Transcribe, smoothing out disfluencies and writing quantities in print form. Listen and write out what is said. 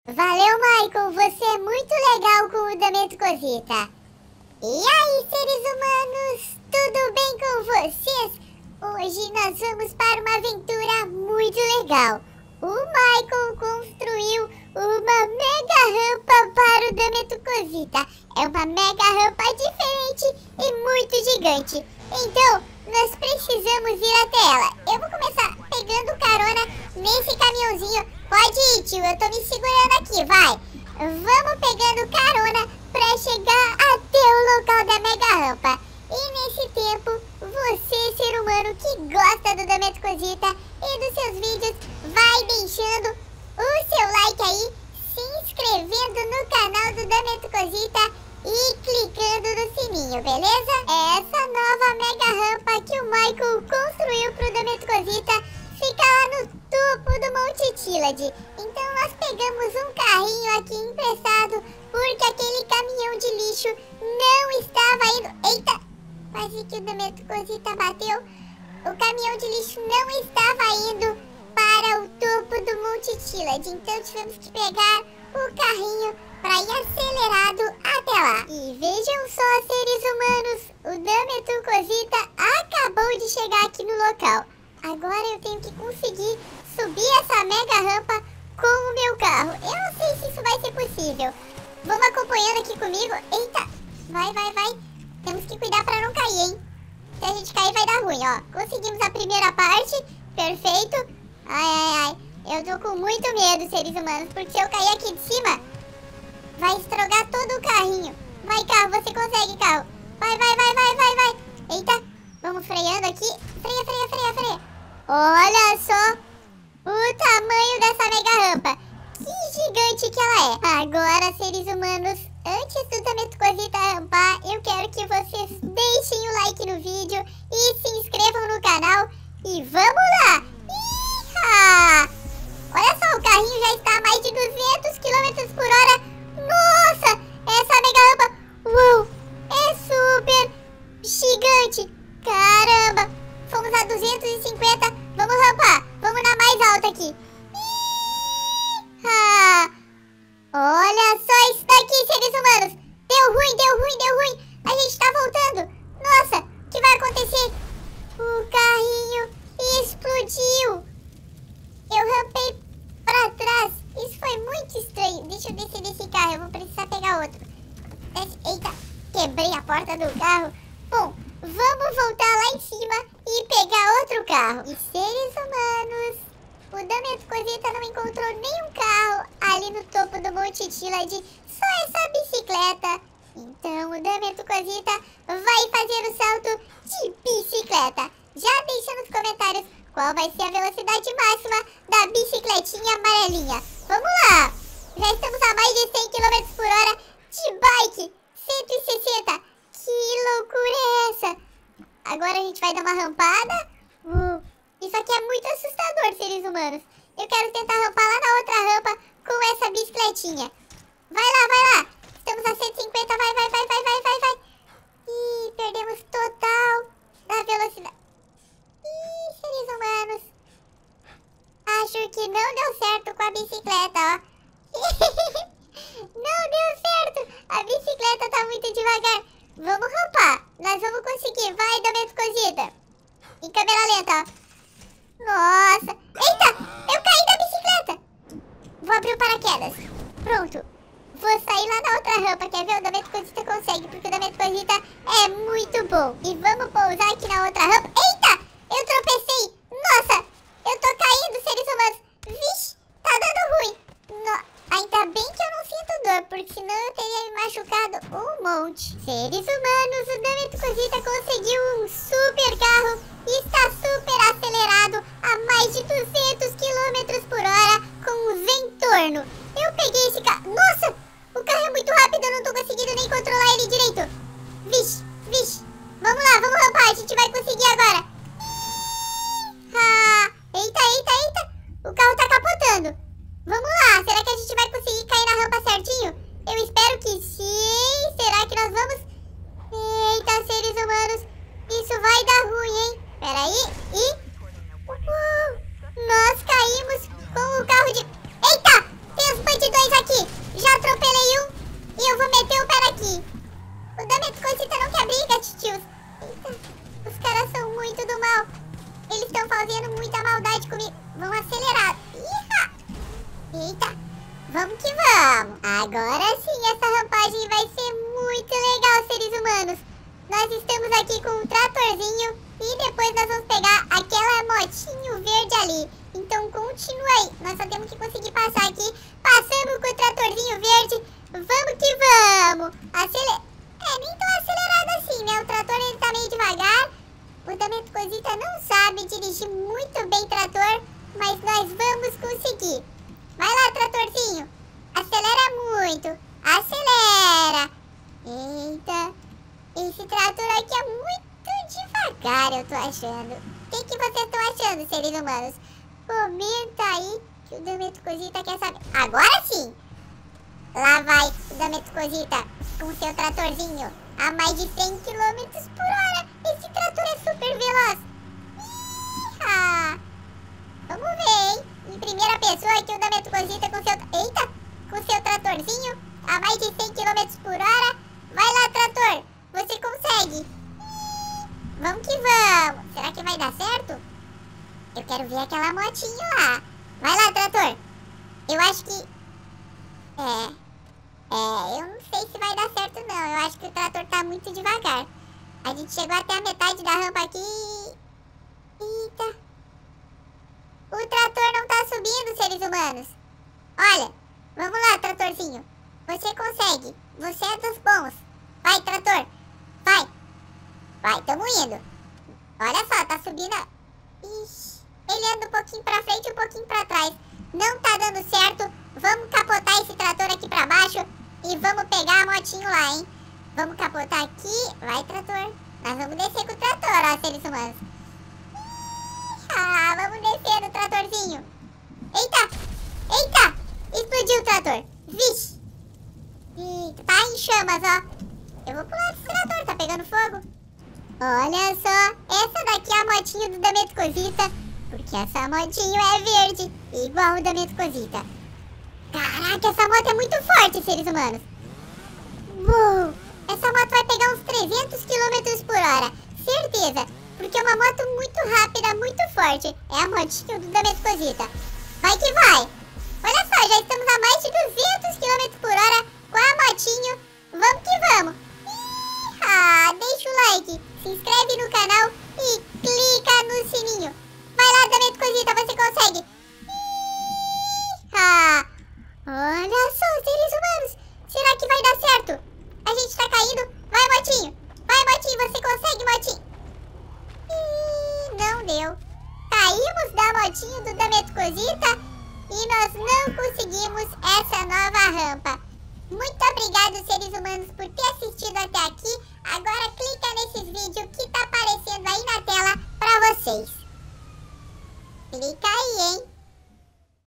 Valeu, Michael, você é muito legal com o Dame Tu Cosita. E aí, seres humanos, tudo bem com vocês? Hoje nós vamos para uma aventura muito legal. O Michael construiu uma mega rampa para o Dame Tu Cosita. É uma mega rampa diferente e muito gigante. Então, nós precisamos ir até ela. Eu vou começar pegando carona nesse caminhãozinho. Pode ir, tio, eu tô me segurando aqui, vai. Vamos pegando carona pra chegar até o local da mega rampa. E nesse tempo, você, ser humano que gosta do Dame Tu Cosita e dos seus vídeos, vai deixando o seu like aí, se inscrevendo no canal do Dame Tu Cosita e clicando no sininho, beleza? Essa nova mega rampa que o Michael construiu pro Dame Tu Cosita fica lá no topo do Monte Tillage. Então nós pegamos um carrinho aqui emprestado, porque aquele caminhão de lixo não estava indo... Eita! Quase que o Dame Tu Cosita bateu. O caminhão de lixo não estava indo para o topo do Monte Tillage. Então tivemos que pegar o carrinho para ir acelerado até lá. E vejam só, seres humanos, o Dame Tu Cosita acabou de chegar aqui no local. Agora eu tenho que conseguir subir essa mega rampa com o meu carro. Eu não sei se isso vai ser possível. Vamos acompanhando aqui comigo. Eita, vai, vai, vai. Temos que cuidar para não cair, hein? Se a gente cair vai dar ruim, ó. Conseguimos a primeira parte, perfeito. Ai, ai, ai. Eu tô com muito medo, seres humanos, porque se eu cair aqui de cima, vai estragar todo o carrinho. Vai, carro, você consegue, carro. Vai, vai, vai, vai, vai, vai. Eita, vamos freando aqui. Freia, freia, freia, freia. Olha só o tamanho dessa mega rampa. Que gigante que ela é. Agora, seres humanos, antes do Dame Tu Cosita rampar, eu quero que vocês deixem o like no vídeo e se inscrevam no canal. E vamos lá! Iha! Olha só, o carrinho já está a mais de 200 km por hora. Nossa! Essa mega rampa, uau, é super gigante. Caramba! Fomos a 250. Vamos rampar. Vamos na mais alta aqui. Iha! Olha só isso daqui, seres humanos. Deu ruim, deu ruim, deu ruim. A gente tá voltando. Nossa, o que vai acontecer? O carrinho explodiu. Eu rampei pra trás. Isso foi muito estranho. Deixa eu descer desse carro. Eu vou precisar pegar outro. Eita, quebrei a porta do carro. Bom, vamos voltar lá em cima e pegar outro carro. E seres humanos, o Dame Tu Cosita não encontrou nenhum carro ali no topo do Monte Tillage, só essa bicicleta. Então o Dame Tu Cosita vai fazer o salto de bicicleta. Já deixa nos comentários qual vai ser a velocidade máxima da bicicletinha amarelinha. Vamos lá! Já estamos a mais de 100 km por hora de bike. 160. Que loucura é essa? Agora a gente vai dar uma rampada. Isso aqui é muito assustador, seres humanos. Eu quero tentar rampar lá na outra rampa com essa bicicletinha. Vai lá, vai lá. Estamos a 150, vai, vai, vai, vai, vai, vai, vai. Ih, perdemos total da velocidade. Ih, seres humanos. Acho que não deu certo com a bicicleta, ó. Não deu certo. A bicicleta tá muito devagar. Vamos rampar. Nós vamos conseguir. Vai, Dame Tu Cosita. Em câmera lenta, ó. Nossa. Eita, eu caí da bicicleta. Vou abrir o paraquedas. Pronto. Vou sair lá na outra rampa. Quer ver? O Dame Tu Cosita consegue, porque o Dame Tu Cosita é muito bom. E vamos pousar aqui na outra rampa. Eita, eu tropecei. Nossa, eu tô caindo, seres humanos. Vixe, tá dando ruim. Ainda bem que eu não sinto dor, porque senão eu teria me machucado um monte. Seres humanos, o Dame Tu Cosita conseguiu um super carro e está super acelerado a mais de 200 km por hora com o Ventorno. Eu peguei esse carro. Nossa, o carro é muito rápido, eu não tô conseguindo nem controlar ele direito. Vixe, vixe. Vamos lá, vamos rampar, a gente vai conseguir agora. Eita, eita, eita. O carro tá capotando. Vamos lá, será que a gente vai conseguir cair na rampa certinho? Eu espero que sim. Será que nós vamos? Eita, seres humanos, isso vai dar ruim, hein? Peraí, e... Nós caímos com o carro de... Eita, tem os bandidões aqui. Vamos que vamos. Agora sim, essa rampagem vai ser muito legal, seres humanos. Nós estamos aqui com um tratorzinho e depois nós vamos pegar aquela motinho verde ali. Então continua aí. Nós só temos que conseguir passar aqui. Passamos com o tratorzinho verde. Vamos que vamos. Nem tão acelerado assim, né? O trator ele tá meio devagar. O Dame Tu Cosita não sabe dirigir muito bem trator, mas nós vamos conseguir. Vai lá, tratorzinho. Acelera muito. Acelera. Eita. Esse trator aqui é muito devagar, eu tô achando. O que vocês estão achando, seres humanos? Comenta aí que o Dame Tu Cosita quer saber. Agora sim. Lá vai o Dame Tu Cosita com seu tratorzinho a mais de 100 km por hora. Esse trator é super veloz. Iha! Vamos ver, hein? Em primeira pessoa aqui o Dame Tu Cosita com seu... Eita! Com seu tratorzinho a mais de 100 km por hora. Vai lá, trator! Você consegue! Vamos que vamos! Será que vai dar certo? Eu quero ver aquela motinha lá. Vai lá, trator! Eu acho que... eu não sei se vai dar certo não. Eu acho que o trator tá muito devagar. A gente chegou até a metade da rampa aqui. Eita! O trator não tá subindo, seres humanos. Olha, vamos lá, tratorzinho. Você consegue. Você é dos bons. Vai, trator. Vai. Vai, tamo indo. Olha só, tá subindo. Ixi, ele anda um pouquinho pra frente e um pouquinho pra trás. Não tá dando certo. Vamos capotar esse trator aqui pra baixo e vamos pegar a motinho lá, hein? Vamos capotar aqui. Vai, trator. Nós vamos descer com o trator, ó, seres humanos. Vamos descer no tratorzinho. Eita! Eita! Explodiu o trator. Vixe! Eita, tá em chamas, ó. Eu vou pular desse trator, tá pegando fogo. Olha só, essa daqui é a motinha do Dame Tu Cosita, porque essa motinho é verde, igual o Dame Tu Cosita. Caraca, essa moto é muito forte, seres humanos. Uou, essa moto vai pegar uns 300 km por hora, certeza, porque é uma moto muito rápida, muito forte. É a motinha do Dame Tu Cosita. Vai que vai. Olha só, já estamos a mais de 200 km por hora com a motinho. Vamos que vamos. Deixa o like, se inscreve no canal e clica no sininho. Vai lá, Dame Tu Cosita, você consegue. Olha só, seres humanos. Será que vai dar certo? A gente tá caindo. Vai, motinho. Vai, motinho, você consegue, motinho. Não deu. Caímos da motinho do Dame Tu Cosita e nós não conseguimos essa nova rampa. Muito obrigado, seres humanos, por ter assistido até aqui. Agora clica nesse vídeo que tá aparecendo aí na tela pra vocês. Clica aí, hein?